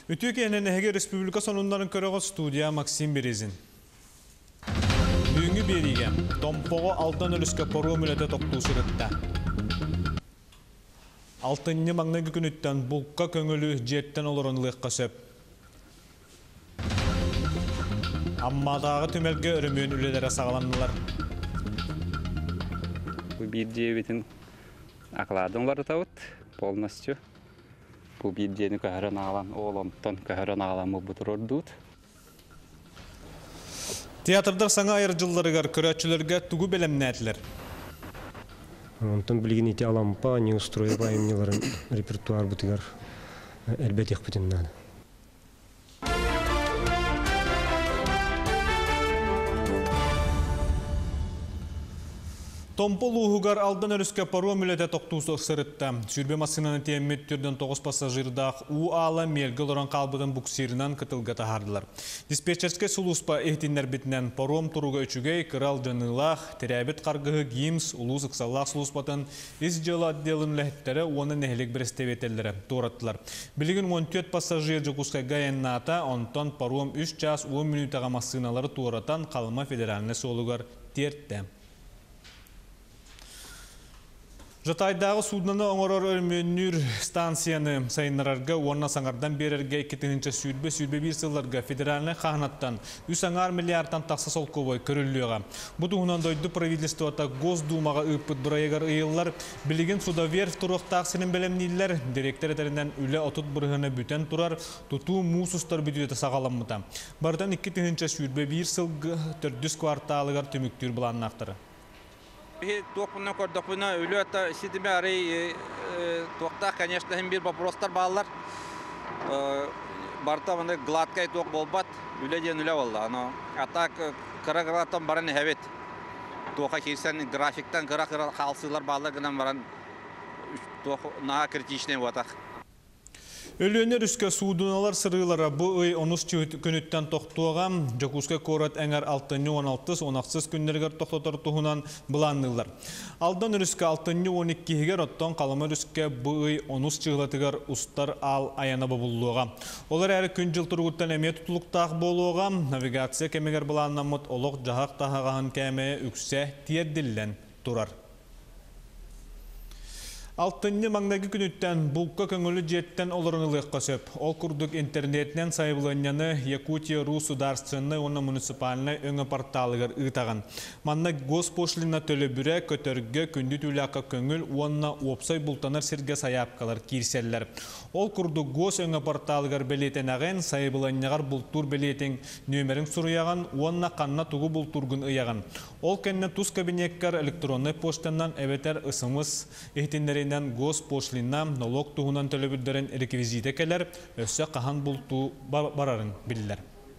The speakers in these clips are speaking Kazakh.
Ütükenен Ege Respublika sonunların körögü studiya Maksim Berezin. Büyüngü berigen, Tompoğu aldan ölüske poru mülete toktuğu sürütte. Altınlı mağnagı günütten bulka köngülü jetten oluranlılıqqa söp. Ammaдағы tümelge örümüyün ülelere sağlandılar. Bu bir cevitin akladımları tavut, polностью. Bu bir cevini kahran ağlan, oğlantan kahran ağlamı butururdut. Teatrda sana ayırıcılarıgar, köröççülerge tugu belemnetler. Ondan bilgin iti alampa, ne устроеба emnilerin repertuar butigar elbet yakbetinden. Tompoğuğugar aldan ölüske poru mülete toktuğu sırıtta. Sürbe masınanı tiyemmet türden 9 pasajırdağ U-ala melgil oran kalbıdın buksirinan kıtılgata hardılar. Dispetcherske suluspa ehtinler bitinden porum turuga üçügey kıral canılağ, terabit kargığı gims, ulus ıksalağ suluspatan izcılı addelin lehittere onun nehilik brestevetellere doğrattılar. Bilgin 14 pasajirci kuska gayennata, ondan porum 3 ças 10 minutaga masınaları doğratan kalma federaline solugar tertte. Jataydağı suudnаны оңорор өрмөнүр станцияны сайыннарарга уонна саңардан берерге 2-нче сүйдбе бир сылларга федеральный хахнаттан 3 миллиардтан такса солковой көрүлүгө. Бу тугунан дойду правительството Госдумага ыппыт бұрайығар ыйыллар билигин судовер туруктак синин белемнилер директор этеринен үле отут бұрыгына бүтен турар тутуу муусустар бүтүөтө сагаламмыта. Бардан 2-нче сүйдбе бир сылгы 400 кварталыгар түмүктүр буланнактары. Топуна кордопуна үлөтө сидиме арый токта, конечно, бир вопростар баллар. Барта мына гладкай ток болбат, үледен үле болду. Аны атак кырагыраттан баран хебет. Тока кирсен графиктан кыра халсылар баллар гынан баран ток на критичный ватак. Ölüner üske suudunalar sırılara bu ıy 13 günütten toxtuğam, Jokuska korat enger 6-16 günlerger toxtatar tuğunan bulandılar. Aldan üske 6-12 ottan kalamar üske bu ıy 13 çıglatıgar ustar al ayana babulluğa. Olar әрі күнжіл тұрғыттан әме тұтылықтақ болуға, навигация кемегер бұланнамыт олық жағақ тағағын кәме үксе тиерділден тұрар. Алтынны маңнагы күнүттен булка көңілі жеттен оларынылыққа сөп. Ол күрдік интернетнен сайбылыняны Якутия Ру сударственны оны муниципалны өңі порталығыр ұйтаған. Манна госпошлина төлі бүрі көтөргі күнді түліаққа көңіл онына опсай бұлтаныр сірге саяпқалар кирселлер. Ол күрдік гос өңі порталығыр белетен ағын сайбылынягар бұлтур белетен нөмерін сұруяған, онына қанна туғы бұлтургын ұяған. Ол кәнне тұз кабинеккар электронный поштаннан әбетер ысымыз ехтендері госпошлина налог туһунан төлөбүлдөрөн реквизиты келер, өссө кахан булту барарын биллер.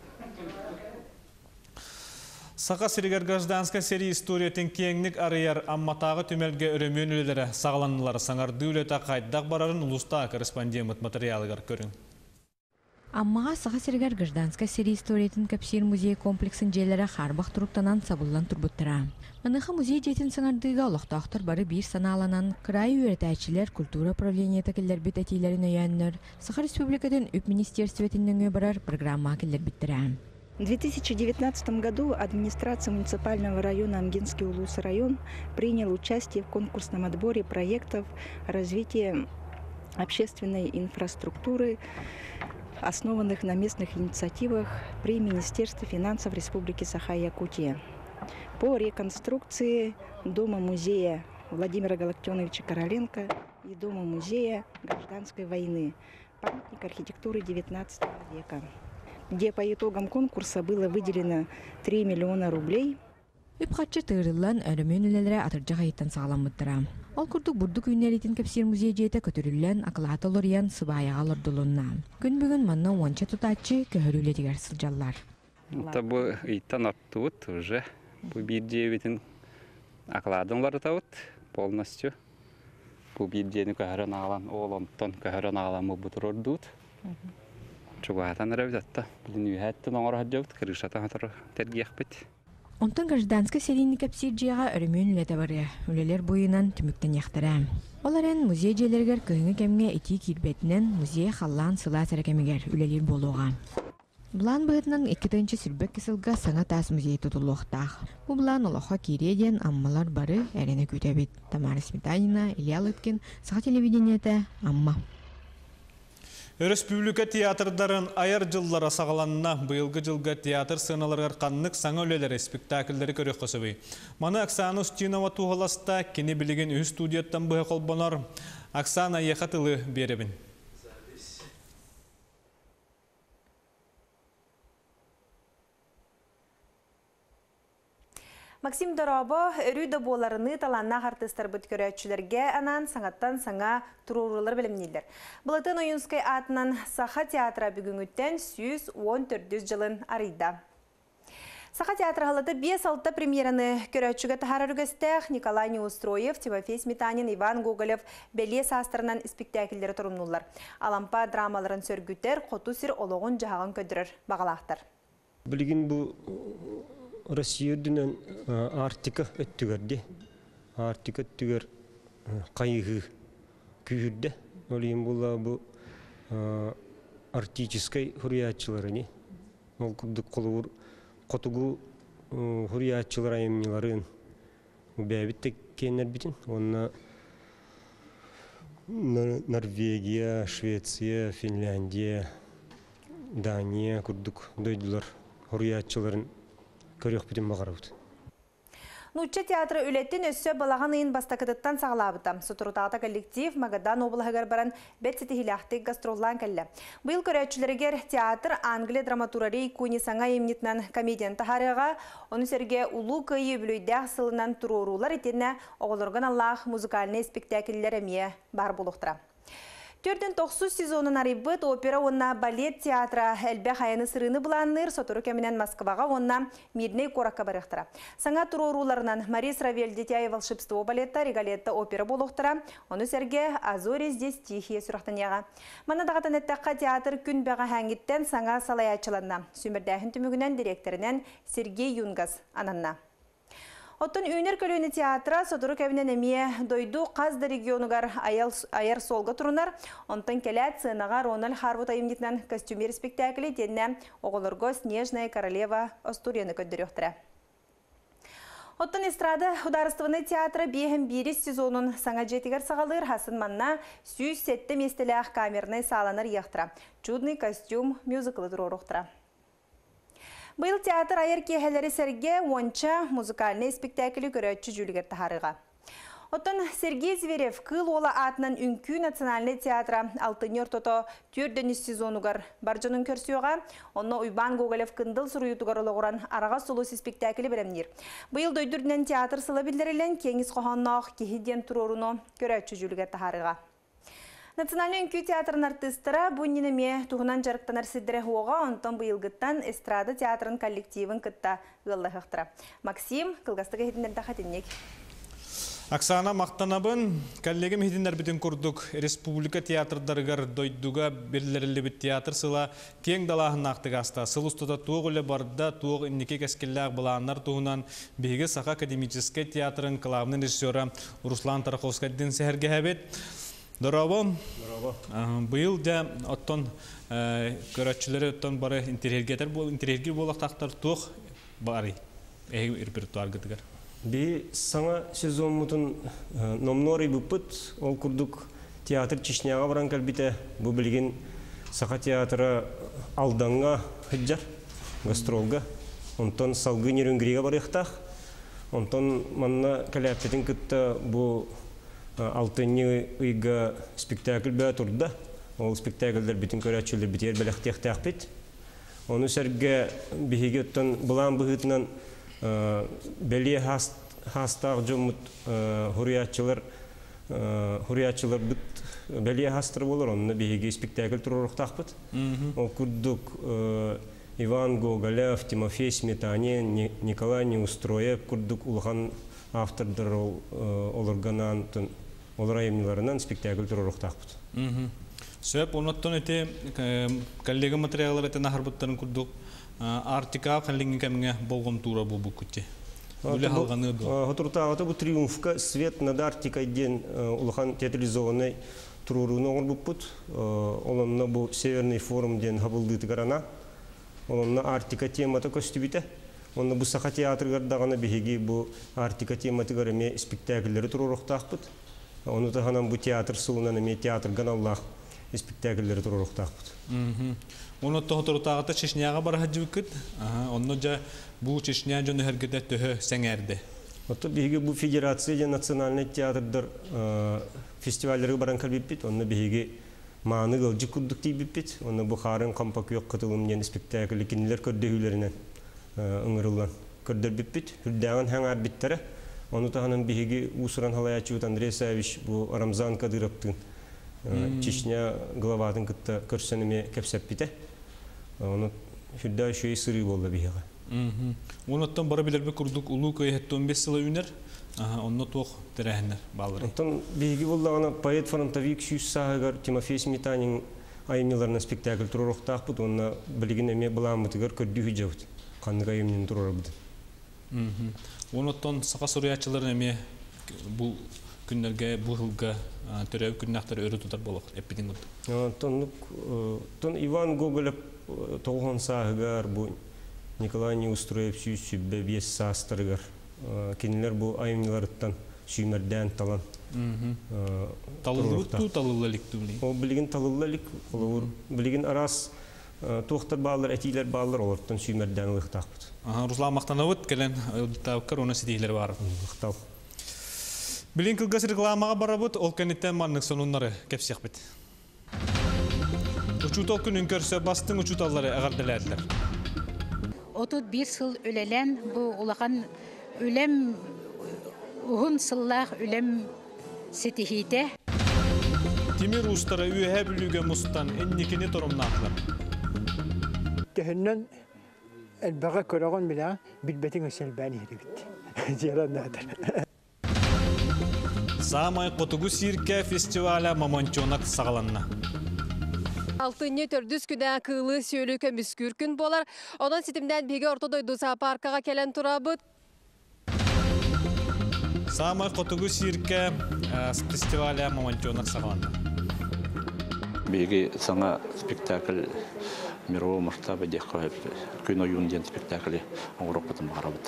Сақа сиригер гражданска серия историятын кеңник арыяр амматағы түмелге өрөмөн үлелері сағланылары саңарды үлеті қайдақ барарын улуста корреспондент материалыгар көрін. Аммаға сақа сиригер гражданска серия историятын капсир музей комплексін желері харбақ тұруқтанан сабылан турбуттыра. Маныха музей детин саңардыға олықтақтыр бары бір саналанан край үйретәчілер культура правления тәкелер бит әтейлерін өйәннер Саха Республикадан үп министерстветінің барар программа келер биттірі. В 2019 году администрация муниципального района Амгинский Улус район принял участие в конкурсном отборе проектов развития общественной инфраструктуры, основанных на местных инициативах при Министерстве финансов Республики Саха-Якутия. По реконструкции дома-музея Владимира Галактионовича Короленко и дома-музея гражданской войны, памятник архитектуры XIX века, где по итогам конкурса было выделено 3 миллиона рублей. Үпқатчы тығырылан өрімен үлелері атыржақ айттан сағаламыттыра. Ол күрдік бұрдық үйнелетін кәпсер музей жейті көтірілен ақылаты лориян сыбаяға лордылуына. Күн бүгін манна онча тұтатчы көхірілетігер сылжалар. Это бы иттан аттуыт уже. Bu bir cevitin akladımları tavut polностью. Bu bir cevini kahran ağlan, oğlantan kahran ağlamı butururdut. Çuğatan revdatta. Bilin üyhettin oğra hacavut, kırışatan hatırı tergiyek bit. Онтон гражданска серийни капсиржияға өрімөн үлеті бары, үлелер бойынан түміктен яқтыра. Оларын музей желергер күйіңі кемге эти кирбетінен музей халлан сыла сәрекемегер үлелер болуға. Бұлан бұғытынан 2-тінші сүрбек кісілға саңа тас музей тұтылуқтақ. Бұл бұлан олыққа кереден аммалар бары әрені көтебет. Тамара Сметанина, Илья Лыткин, Саха телевидениеті, Амма. Республика театрдарын айыр жыллара сағаланына бұйылғы жылғы театр сыналарғар қаннық саңа өлелері спектакльдері көрек қосыбы. Маны Оксана Устинова туғыласта кені білеген үй студияттан бұғы қолбанар. Оксана еқатылы беребін. Максим Доробо өрүйді боларыны таланна артистар бұт көрәтшілерге анан саңаттан саңа тұрурылар білімнейлер. Бұлатын ойынскай атынан Саха театра бүгінгіттен 114 жылын арыйда. Саха театра ғалады 5-6 премьераны көрәтшігі тахар өргістәқ Николай Неустроев, Тимофей Сметанин, Иван Гоголев бәле састырынан спектакльдері тұрымнулар. Алампа драмаларын сөргүтер, қотусыр олығын жағын көдірір бағалақтар. Білген бұл Россиядың артика өттігерді. Артика өттігер қайығы күйірді. Олейін бұл артическай хуриятчыларыны. Ол күрдік қолуыр қотығу хуриятчылар айымныларын бәбітті кенер бітін. Онына Норвегия, Швеция, Финляндия, Дания күрдік дөйділер хуриятчыларын көрек бітін бағарауды. Нучча театры үлеттен өссө балаған ыйын бастакыдыттан сағылабыта. Сутурутағыта коллектив Магадан облығығар баран бәтсеті хиляхты гастроллан кәлі. Бұл көрәтшілерігер театр Англия драматурарей Куни саңа емнетінен комедиян тахарыға, оны сәрге ұлу көйі бүлейдәқ сылынан тұрурулар етіне оғылырған Аллах музыкальный спектакльлер әмие бар болуқтыра. 4-9 сезонын арибыт опера онна балет театра әлбе қайаны сырыны бұланыр, сотыру кәмінен Москваға онна мирней қораққа барықтыра. Саңа тұроруларынан Марис Равель детяй волшебство балетта, регалетта опера болуқтыра, оны сәрге Азори здесь тихие сұрақтанияға. Манадағатан әттәққа театр күн бәға хәңгіттен саңа салаячыланна. Сүмірдәхін түмігінен директорінен Сергей Юнгас ананна. Оттон үйнер көлөні театра содыру кәбінен әмие дойду қазды регионугар аяр солға тұрынар. Онтан кәләт сынаға Рональд Харвуд айымдетінен костюмер спектаклі денне оғылырго Снежная королева Остурияны көддіріқтірі. Оттон эстрада ударыстывыны театра бейхім берес сезонын саңа жетігер сағалыр хасын манна сүйіз сетті местелі камерный саланыр яқтыра. Чудный костюм мюзиклы тұрорықтыра. Бұл театр айыр кехелері сәрге онча музыкальный спектаклі көрәтші жүлігер тахарыға. Оттан Сергей Зверев кыл ола атынан үнкі национальный театра алтынер тото 4-ні сезонугар баржының көрсіуға, онна Уйбан Гоголев кындыл сұруютугар олығыран араға сұлысы спектаклі білімдер. Бұл дойдырден театр сылы білдірілен кеңіз қоғаннақ кехиден тұруруну көрәтші жүлігер тахарыға. Национальный үнкі театрын артыстыра бұнненеме туғынан жарықтанар сиддірі оға, онтан бұйылғыттан эстрада театрын коллективін кытта ғыллығықтыра. Максим, қылғастығы хетіндерді қатыннек. Оксана мақтанабын, коллегім хетіндер бітін күрдік. Республика театрдарығар дойдуға бірлерілі біт театр сыла кең далағын ақтығаста. Сыл ұстыда туғы өлі барда туғы үннеке кәскелләғ бұлағанар туғынан бейгі Саха академический театрын қылағының режиссері Руслан Тараховскайдың сәхерге әбет. Дорабо. Бұл да оттон көрәтшілері оттон бары интерьерге болақтақтар туқ бары репертуар гытыгар. Би саңа сезон мұтын номнори бұппыт, ол күрдік театр Чечняға баран кәлбіте, бұл білген Саха театры алданға хыджар, гастролға, онтон салғы нерінгіреге бар еқтақ, онтон манна кәләптетін күтті бұл алтынны ұйға спектакль бә тұрда. Ол спектакльдер бітін көрәтшілер бітер бәліқтеқтәқ бет. Оны сәрге бігеге өттен бұлан бұғытынан бәле хастақ жомыт хуриятчылар бұт бәле хастыр болыр. Оны бігеге спектакль тұрырықтақ бұт. Ол күрдік Иван Гоголев, Тимофей Сметанин, Николай Неустроев күрдік ұлған автордар оларганан олар айымныларынан спектакль тұрырықтақ бұд. Сөп оноттон эти коллега материаллар этен ахарбыттарын курдук артика халлинги кемге болгом тура бу букутти. Буле халганы ду. Хотуртагыты бу триумфка свет над Арктикой ден улахан театрализованный туруруны оңорбуппут. Олонна бу Северный форум ден хабылдыты гарана. Олонна Арктика темата көстүбите. Онна бу саха театргардагана биһиги бу Арктика тематы гараме спектакльлери туруруктакпыт. Оны таханан бу театр сылынан эме театр ганаллах спектакльлери туруруктакпыт. Оны тохотуртагыта Чечняга барахажыбыкыт. Онно жа бу Чечня жон хергете төһө сеңерди. Отто биһиги бу федерация же национальный театрдар фестивальлерге баран калбиппит. Онно биһиги мааны гылжы курдук тийбиппит. Онно бу харын кампакыйок кытылым ден спектакль кинилер көрдөһүлөрүнөн ыңырылан көрдөрбиппит. Хүрдаган хаңар биттере. Оны таханан биһиги усуран халаячыбыт Андрей Савич бу Рамзан Кадыровтун Чечня главатын кытта көрсөнүме кепсеппите. Оны хүрдө шөй сыры болду биһига. Оноттон бара билербе курдук улуу көйөттөн 5 жыл үнер. Онно тох терехнер баллары. Онтон биһиги боллагана поэт фронтовик сүйүс сагыгар Тимофей Сметанин айымныларына спектакль туруруктакпыт. Онна билигин эме буламытыгар көрдүһү жабыт. Кандык айымнын турурабыт. Оноттон сака суруячылар эме бу күннерге бу жылга төрөп күннактар өрү тутар болок эпидин гот. Тон Иван Гоголев толгон сагыгар бу Николай Неустроев сүйүсүббе бес састырыгар. Кинилер бу айымныларыттан сүймерден талан. Талылыкту талыллалик түбли. О билигин талыллалик, олор билигин арас тоқтар балар, этилер балар олорттан сүймерден ылыктакпыт. Руслан Мактановыт келен тауккар оны сидейлер бар. Ылыктау. Билин кылгас рекламага барабыт, ол кенеттен маннык сонуннары кепсекбит. Учутол күнүн көрсө бастың учуталлары агарделәдилер. 31 сыл өлелен бу улахан үлем ухун сыллах үлем сетихите. Тимир устары үйе бүлүгө мустан энникини торумнаклар. Төхөннөн элбага көрөгөн биле билбетиң өсөлбәни хирибит. Жаранадыр. Самай Котугу сирке фестиваля мамончонак сагаланна. Алтынны төрдүс күнә кылы сөйлөкө мүскүр күн болар. Онан ситимден биге ортодойду зоопаркага келен турабыт. Самай Котугу сирке фестиваля мамончонак сагаланна. Биге саңа спектакль мирового масштаба дехо күн оюн ден спектакли оңрокпытын барабыт.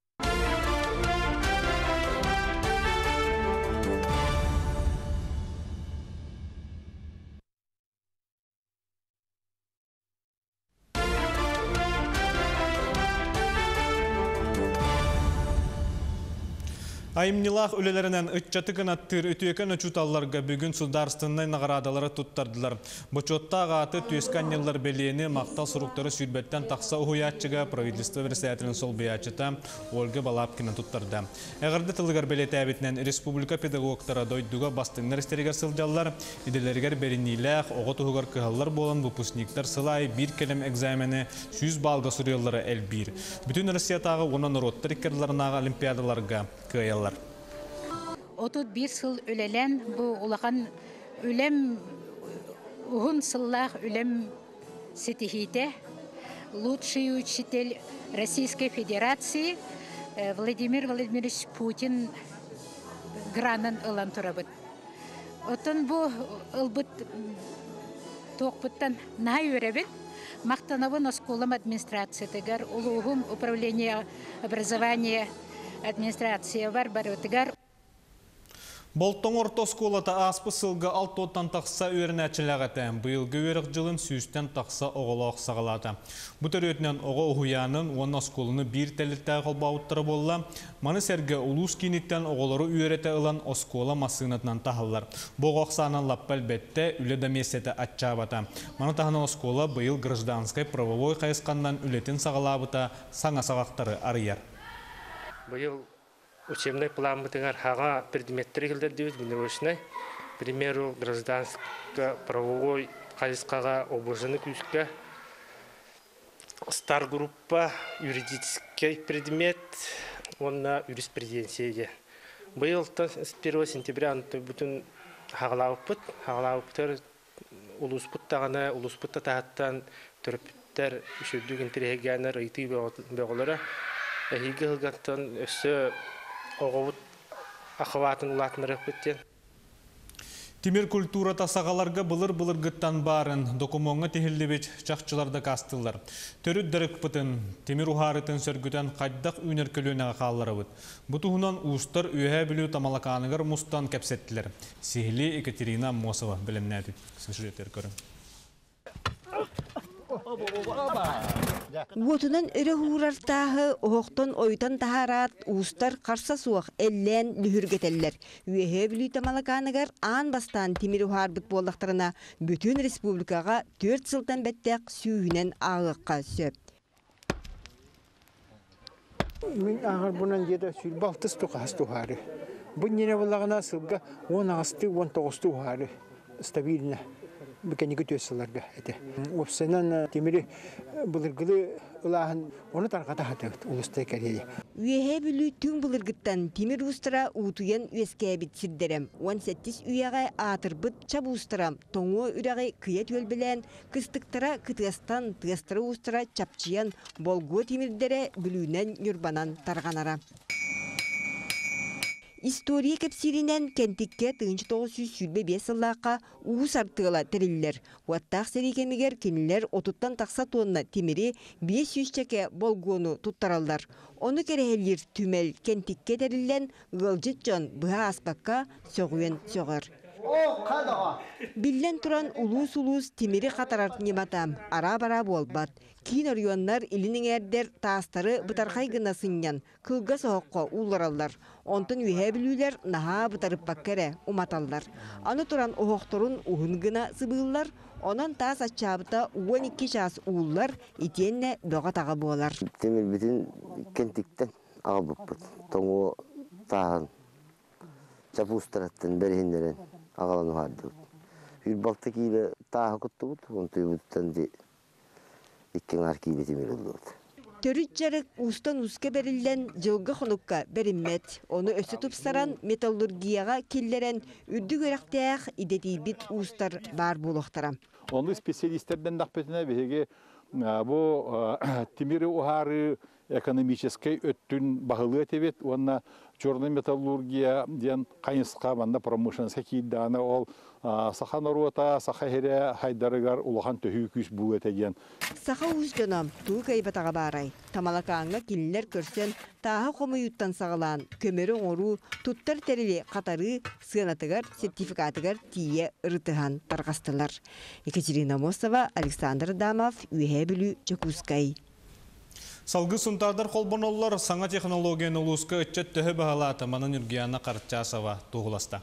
Айымнилах өлелерінен үтчаты кынаттыр үтүйекен өчуталларға бүгін сударстыннай нағарадалары туттардылар. Бочотта ағаты түйесканнеллар белені мақтал сұруқтары сүйрбеттен тақса ұхуятчыға правительство версиятының сол биячыта Ольга Балапкина туттарды. Әғірді тылығар белеті әбітінен республика педагогтары дойдуға бастыңнар істерігер сылжалар, иделергер берінейләқ, оғы тұғығар кығалар болан выпускниктар сылай бір келем экзамені 100 балға сұрелары әл бір. Бүтін Россиятағы онан роттар икерларынағы олимпиадаларға кыялар. 31 сыл өлелен бу улахан үлем ухун сыллах үлем сетихите. Лучший учитель Российской Федерации Владимир Владимирович Путин гранын ылан турабыт. Отон бу ылбыт тоқпыттан най өребит. Мақтанабын осколам администрациятыгар, улуғым управление образования администрация бар барытыгар. Болтон орто сколата аспы сылға алтоттан тақса өрінәтчіліғатен, бұйылғы өрік жылын сүйістен тақса оғылақ сағалады. Бұтыр өтінен оғы ұхуянын, оны осколыны бір тәлітті қолбауыттыры болла, маны сәргі ұлыс кейініктен оғылары үйереті ұлан оскола масығынатынан тағылар. Бұл оқсанын лаппәл бәтті үледі месеті атчабата. Маны тағынан оскола бұйыл гражданскай правовой қайысқандан үлетін сағалабыта саңа сағақтары арыяр. Бұйыл учебный план бытыгар хага предметтеры келдердибиз бинерочный. К примеру, гражданско-правовой кайыскага обожаны күскө, стар группа, юридический предмет, онна юриспруденция. Быйыл с 1 сентября бүтүн хагалауппыт, хагалауппытыр улуспут тағана, улуспутта тағаттан төрөпүттер үшүрдүк интерегенер ыйты беголора эһиге хылгаттан өссө оговут ахватын улатмырык биттен. Тимир культура тасағаларға былыр-былыр гыттан барын докумонға тихілдебет чақчыларда кастылар. Төрүт дәрік бұтын, Тимир ухарытын сөргүтен қайдақ үйнер көлуінеға қалылары бұд. Бұтығынан ұстар үйе білу тамалақанығыр мұстан кәпсеттілер. Сихли Екатерина Мосова білімнәді. Сюжеттер көрін. Уотунан өрі хурартағы оқтон ойтан тахарат устар қарса суақ әллән лүхіргетеллер. Үйе білі тамалақанығар аң бастан Тимир ухарбыт болдақтарына бүтін республикаға 4 сылтан бәттәк сүйінен ағыққа сөп. Мен ағыр бұнан деді сүйіл балтыс тұқасты ухары. Бұн нене болағына сылға 10 ағысты 19 ухары стабиліне. Меканигі төсілерге әді. Опсынан темірі бұлырғылы ұлағын оны тарғата хатығыд ұлыстай кәрейі. Үйе білі түн бұлырғыттан Тимир ұстыра ұтуен өскәй бит сірдерім. 18 үйеғай атыр бұт чаб ұстырам. Тоңу үрәғай күйет өлбілен, кыстықтыра кытыстан тыстыры ұстыра чапчиян болғы Тимирдері бүлінен нүрбанан тарғанара. История кепсиринен кентикке 1905 сыллаққа уғыз артығыла тірілілер. Уаттақ серекемегер кенілер отуттан тақса тонна темірі 500 чеке болгону туттаралдар. Оны керехелер түмел кентикке тірілілен ғылжыт жон бұға аспаққа соғуен соғыр. Биллен туран улус-улус темiri қатарар нематам, ара-бара болбат. Кейін орионлар илінің әрдер тастары бұтарқай гынасыннян, кылға соққа уларалар. Онтын үйе білулер наға бұтарып баккере уматалдар. Аны туран оғықтырын уғын гына сыбылар, онан тас ачабыта 12 час улар итенне доға таға болар. Темір бітін кентиктен аға бұппыт. Тоңу тағын, чапустыраттын бәрхіндерін ағаланы ғарды. Үйір балта кейлі тағы күтті бұд, оны түйбіттен де иккен ар кейлі темір ұлды бұд. Төрүт жарык устан уске берилден жылғы қонукка бериммет. Оны өсі тұпсаран металлургияға келлерен үрді көріқтәқ идетейбіт устар бар болуқтара. Оны специалистерден дақпетіне беге бұл темірі ұхары экономический өттін бағылы өтебет. Оны черная металлургия ден қайынсқа банда промышленский кейданы ол сахан оруата, саха хере хайдарыгар улахан төхі күш бұл өтеген. Саха уз жонам туы кайбатаға барай. Тамалакаңа келілер көрсен тағы қомыюттан сағылан көмері ору туттар тәрелі қатары сығанатығар сертификатығар тие ұрытыған тарғастылар. Екатерина Мосова, Александр Дамов, Үйе білі Чекускай. Салғы сұнтардар қолбан олар саңа технологияны ұлысқа өтчет түхі бағалаты манын үргияна қарчасова туғыласта.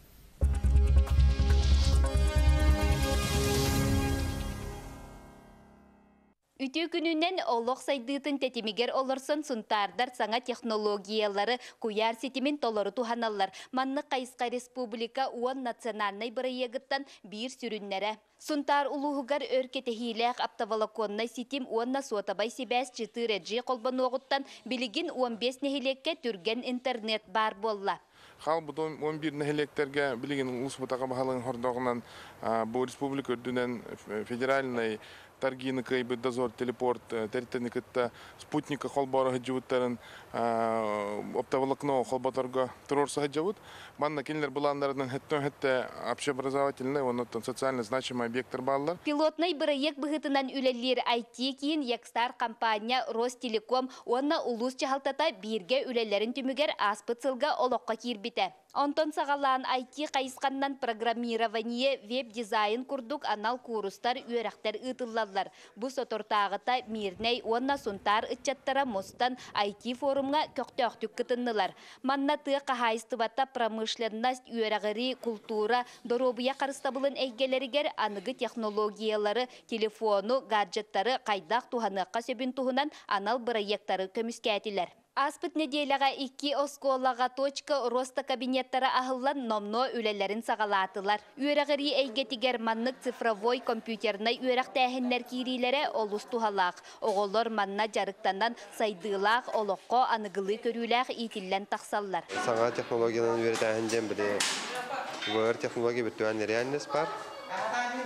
Үтü күнінен олық сайдыытын тетимигер олырсын сұнтардар саңа технологиялары куяр сетимен толоры туханалар. Манны Қайысқа республика уан национальный бірайегіттан бір сүріннері. Сұнтар улуғығар өркетехиләқ аптавалаконнай сетим уанна суатабай себәс 4G қолбан оғыттан білігін 15 нехилекке түрген интернет бар болла. Хал бұд 11 нехилектерге білігін ұлысбытаға бағалығын хордағынан бұл республика үрдінен федеральный Таргины кайбы дозор телепорт территории кытта спутника холбора хаджуттарын оптоволокно холботорга террорса хаджавут. Манна кинлер буландардан хетте общеобразовательный, он социально значимый объект баллар. Пилотный проект быгытынан үлелер IT кийин Якстар компания Ростелеком онна улус чахалтата бирге үлелерин түмүгер аспыцылга олоққа кирбите. Онтон сағалан IT қайысқаннан программирование, веб-дизайн курдук анал курустар үйрақтар ұтылалар. Бұ сотортағыта мирней онна сұнтар үтчаттара мостан IT форумға көқтөқтік кытыннылар. Маннаты қағайыстыбата промышленность үйрағыри культура доробыя қарыстабылын әйгелерігер анығы технологиялары, телефону, гаджеттары қайдақ туханыққа сөбін тухынан анал проекттары көміскәтілер. Аспыт неделяға 2 осколаға точка роста кабинеттары ахыллан номно үлелерін сағалатылар. Үйрағыри әйгетігер маннық цифровой компьютернай үйрақ тәхінлер кирилері олыс тухалақ. Оғылыр манна жарықтандан сайдылақ, олыққо анығылы көріләқ итіллен тақсаллар. Саңа технологияның үйрі тәхінден біле бұғыр технология бір түәнлері әнес бар.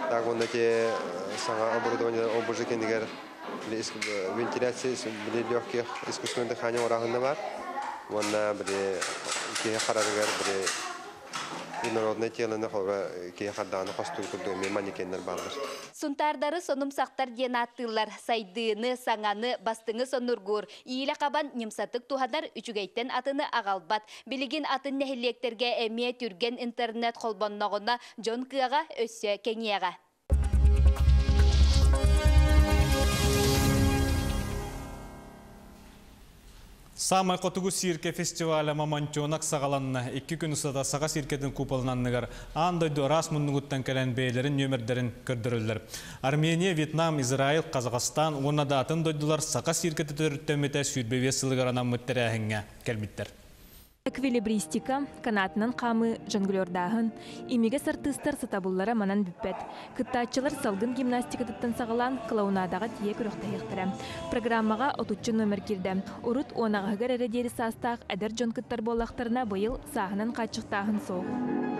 Так он эти сама оборудование обожи кендигер вентиляции для легких искусственных дыхания урагана бар. Вон на бре ки хараргар бре инородный тело на хора ки хадана хостур кудуми манекеннер балдар. Сунтардары сонум сақтар ден аттылар, сайдыны, саңаны, бастыңы сонургур. Ийлі қабан немсатык тухадар үчүгейтен атыны ағалбат. Билигин атын нәхиллектерге әмие түрген интернет қолбоннағына жон кыяға өссө кеңияға. Самай Котугу сирке фестиваля Мамонтёнак сағаланна 2 күн ұсада саға сиркетін купалынанныгар андойду рас мұндығыттан кәлен бейлерін нөмірдерін көрдірілдер. Армения, Вьетнам, Израил, Казахстан, онада атын дойдулар саға сиркеті төріттемете сүйдбеве сылығарана мүттері әхіңе кәлбіттер. Эквилибристика, канатынан қамы жонглердағын, имеге сартыстар сатабуллара манан бүппет. Кыттачылар салгын гимнастика тұттан сағалан клоунадаға тие көріқті еқтірі. Программаға 30 номер келді. Урут онағығыр әрі састақ әдір жон кыттар болақтарына бұйыл сағынан қачықтағын соқ.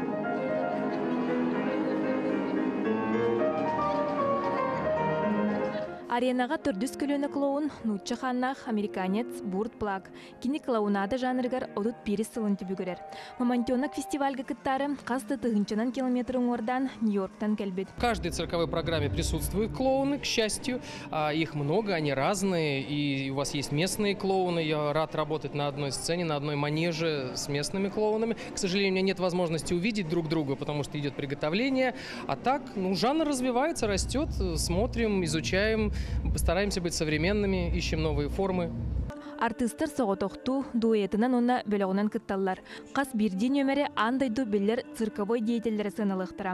Аренаға түрдіс көліні клоун, нұтчы қаннақ, американец, бурт плак. Кені клоунада жанрығар одут пирис сылын түбігірер. Мамонтёнак фестивальға кыттары қасты тығынчынан километрін ордан Нью-Йорктан кәлбет. В каждой цирковой программе присутствуют клоуны, к счастью. Их много, они разные. И у вас есть местные клоуны. Я рад работать на одной сцене, на одной манеже с местными клоунами. К сожалению, у меня нет возможности увидеть друг друга, потому что идет приготовление. А так, жанр развивается, растет. Смотрим, изучаем. Постараемся быть современными, ищем новые формы. Артистар соғытоқту дуэтынан онна бөліғынан кытталар. Қас бірден өмірі андайду білер цирковой деятелері сыналықтыра.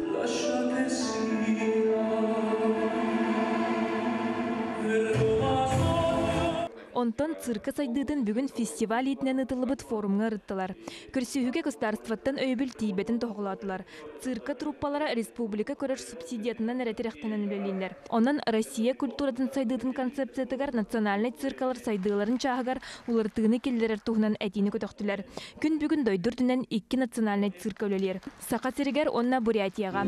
Онтон цирка сайдыдын бүгін фестиваль етінен ұтылыбыт форумға рыттылар. Көрсүйіге государстваттан өйбіл тейбетін тоғыладылар. Цирка труппалара республика көрір субсидиятынан әрәтеректенен білелер. Онан Россия культурадын сайдыдын концепциятығар национальный циркалар сайдыларын чағығар улыртығыны келдерер туғынан әтені көтіқтілер. Күн бүгін дойдырдынан 2 национальный цирка өлелер. Сақа серігер онна Бурятияға.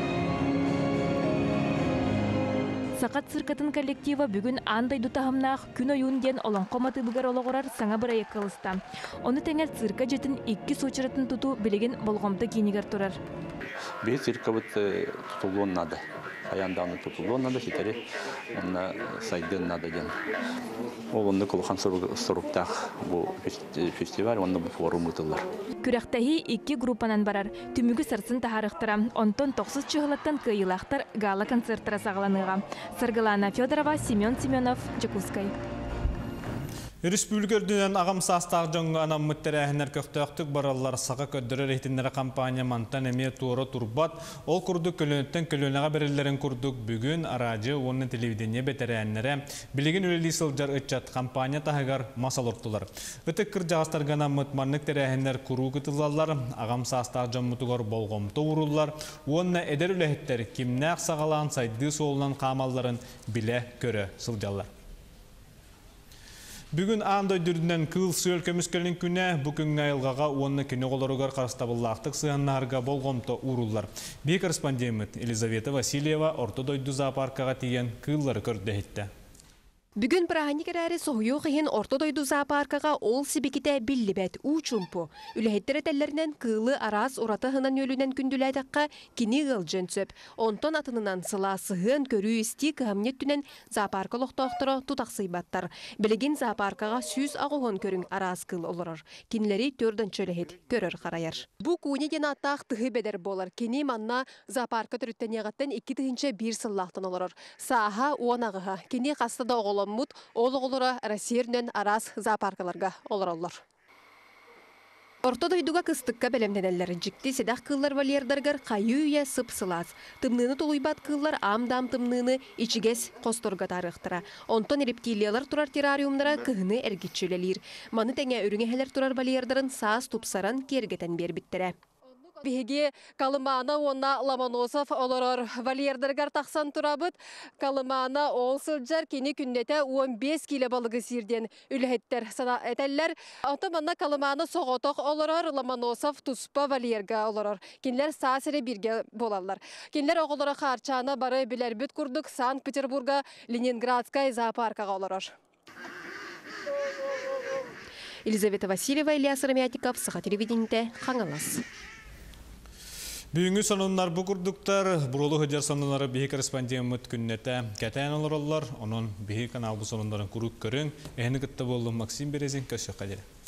Сақат циркатын коллектива бүгін андай дутағымнақ күн ойын ден олон қоматы бұғар олығырар саңа бұра екқылыста. Оны тәңел цирка жетін 2 сочыратын тұту білеген болғымды кенігер тұрар. Бей цирка бұт тұтылуын нады. Аяндағыны тұтылуын нады, хитері онына сайдын нады ден. Ол онды құлған сұрыптақ бұл фестиваль, онды бұл форум ұтылар. Күрәқтәхи 2 группанан барар. Түмігі сарсын тахарықтыра. Онтон 9 чығылаттан кыйылақтар гала концерттара сағыланыға. Саргалана Федорова, Семен Семенов, Джакускай. Республикөрдінен ағам састағы жоңғы анам мүттері әхінер көқтіқтік баралар саға көддірер ехтінлері кампания мантан әме туыры турбат. Ол күрдік көлінеттен көлінаға берілерін күрдік бүгін араджы оны телевидение бетері әннері. Білеген өлі сылжар үтчат кампания тағығар масал ұрттылар. Үтік кір жағастарғана мұтманнықтері әхінер күру күтілалар. Ағам састағы жоң мұтығар болғымты ұрылар. Оны әдер өліхеттер кімнәқ сағалан сайды солынан қамалларын біле көрі сылжалар. Бүгін аңдай дүрдінен кыл сөл көміскелін күні бүкін ғайылғаға оны күні қоларығар қарыстабыллақтық сығаннарға болғымты ұрулар. Бей корреспондент Елизавета Васильева ортодойду зоопаркаға тиген кыллары көрді етті. Бүгін прағаникерәрі соғыйу қиын ортодойду зоопаркаға ол сибекіте білібәт ұчумпу. Үләхеттері тәллерінен кылы араз ұратығынан өлінен күнділәдіққа кені ғылжын сөп. Онтон атынынан сыла сығын көрі істі кығамнет түнен зоопарка лоқтоқтыры тұтақсыйбаттар. Білеген зоопаркаға сүз ағуғын көрің араз кыл олырыр. Кенілері төрдін чөліхет көрір қарайар. Бұ көне ден аттақ тұғы бедер болар. Кені манна зоопарка түріттен яғаттан 2 тығынша 1 сыллақтын олырыр. Саға уанағыға кені қастыда оғыламмұт олығылыра Россиернен араз зоопаркаларға олыралар. Ортодойдуга кыстыкка белемненелер жикти седах кыллар валердаргар кайуя сыпсылаз. Тымныны тулуйбат кыллар амдам тымныны ичигес косторга тарыктыра. Онтон рептилиялар турар террариумнара кыгыны эргитчүлелир. Маны теңе өрүңехелер турар валердарын саас тупсаран кергетен бербиттере. Биһиги Калымана онна Ломоносов олорор вольердергар тахсан турабыт. Калымана ол сылжар кини күннете 15 кило балыгы сирден үлһеттер сана этеллер. Ата манна Калымана соғотоқ олорор Ломоносов туспа вольерга олорор. Кинлер сасыре бирге болалар. Кинлер оғолора харчана бары билербит курдук Санкт-Петербурга Ленинградская зоопаркага олорор. Елизавета Васильева, Ильяс Рамятников, Саха телевидениеде Хаңалас. Бүгінгі сонунлар бұл күрдіктер бұролы хөдер сонунлары бігі корреспондент мүт күннеті кәтәйін олар, оның бігі канал бұл сонунларын күрік көрің. Әйіні күтті болды Максим Березин, көші қадері.